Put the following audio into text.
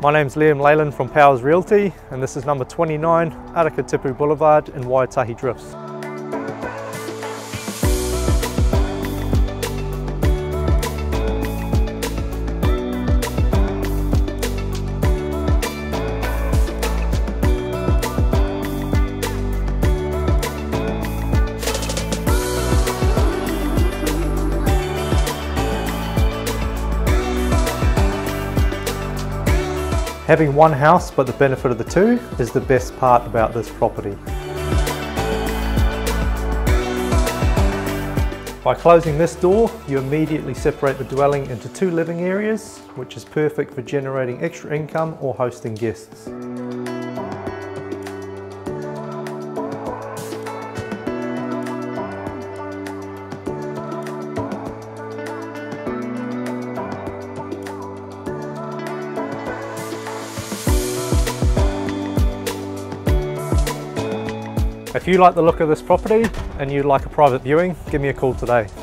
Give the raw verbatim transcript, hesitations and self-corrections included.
My name's Layland from Powers Realty, and this is number twenty-nine Arakotipu Boulevard in Waiotahe Drifts. Having one house but the benefit of the two is the best part about this property. By closing this door, you immediately separate the dwelling into two living areas, which is perfect for generating extra income or hosting guests. If you like the look of this property and you'd like a private viewing, give me a call today.